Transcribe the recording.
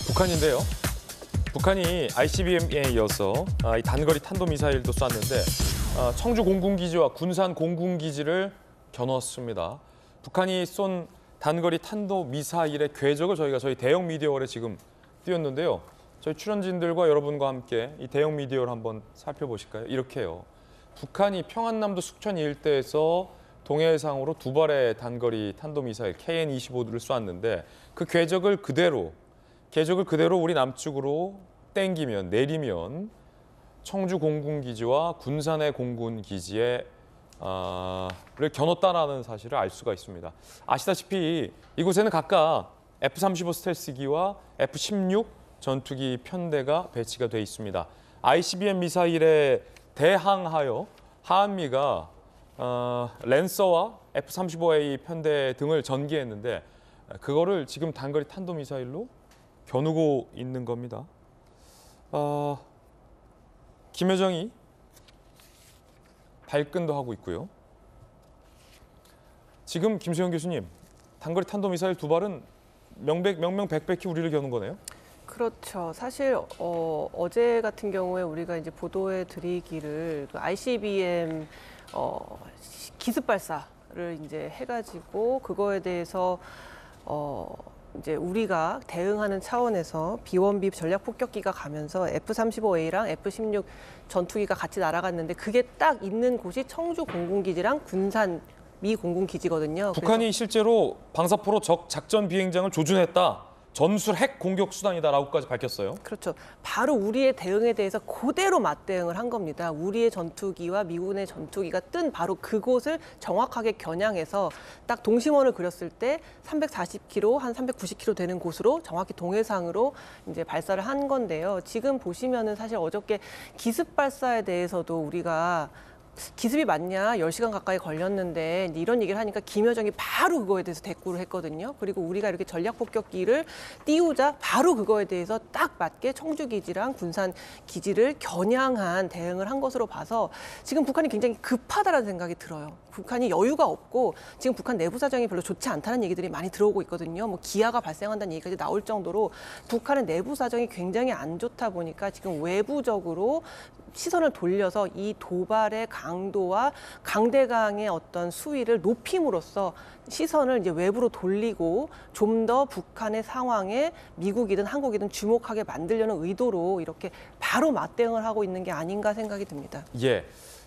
북한인데요. 북한이 ICBM에 이어서 이 단거리 탄도미사일도 쐈는데 청주 공군기지와 군산 공군기지를 겨눴습니다. 북한이 쏜 단거리 탄도미사일의 궤적을 저희 대형 미디어월에 지금 띄웠는데요. 저희 출연진들과 여러분과 함께 이 대형 미디어를 한번 살펴보실까요? 이렇게요. 북한이 평안남도 숙천 일대에서 동해상으로 두 발의 단거리 탄도미사일 KN-25를 쐈는데 그 궤적을 그대로 우리 남쪽으로 땡기면 내리면 청주 공군기지와 군산의 공군기지에 를 겨눴다라는 사실을 알 수가 있습니다. 아시다시피 이곳에는 각각 F-35 스텔스기와 F-16 전투기 편대가 배치가 돼 있습니다. ICBM 미사일에 대항하여 한미가 랜서와 F-35A 편대 등을 전개했는데 그거를 지금 단거리 탄도미사일로 겨누고 있는 겁니다. 김여정이 발끈도 하고 있고요. 지금 김수영 교수님, 단거리 탄도미사일 두 발은 명명백백히 우리를 겨눈 거네요. 그렇죠. 사실 어제 같은 경우에 우리가 이제 보도해 드리기를 그 ICBM 기습 발사를 이제 해가지고 그거에 대해서 이제 우리가 대응하는 차원에서 B1B 전략 폭격기가 가면서 F-35A랑 F-16 전투기가 같이 날아갔는데 그게 딱 있는 곳이 청주 공군기지랑 군산 미 공군기지거든요. 북한이 실제로 방사포로 적 작전 비행장을 조준했다. 전술 핵 공격 수단이다라고까지 밝혔어요. 그렇죠. 바로 우리의 대응에 대해서 그대로 맞대응을 한 겁니다. 우리의 전투기와 미군의 전투기가 뜬 바로 그곳을 정확하게 겨냥해서 딱 동심원을 그렸을 때 340km, 한 390km 되는 곳으로 정확히 동해상으로 이제 발사를 한 건데요. 지금 보시면은 사실 어저께 기습 발사에 대해서도 우리가 기습이 맞냐, 10시간 가까이 걸렸는데 이런 얘기를 하니까 김여정이 바로 그거에 대해서 대꾸를 했거든요. 그리고 우리가 이렇게 전략 폭격기를 띄우자 바로 그거에 대해서 딱 맞게 청주기지랑 군산기지를 겨냥한 대응을 한 것으로 봐서 지금 북한이 굉장히 급하다는 생각이 들어요. 북한이 여유가 없고 지금 북한 내부 사정이 별로 좋지 않다는 얘기들이 많이 들어오고 있거든요. 뭐 기아가 발생한다는 얘기까지 나올 정도로 북한의 내부 사정이 굉장히 안 좋다 보니까 지금 외부적으로 시선을 돌려서 이 도발의 강도와 강대강의 어떤 수위를 높임으로써 시선을 이제 외부로 돌리고 좀 더 북한의 상황에 미국이든 한국이든 주목하게 만들려는 의도로 이렇게 바로 맞대응을 하고 있는 게 아닌가 생각이 듭니다. 예.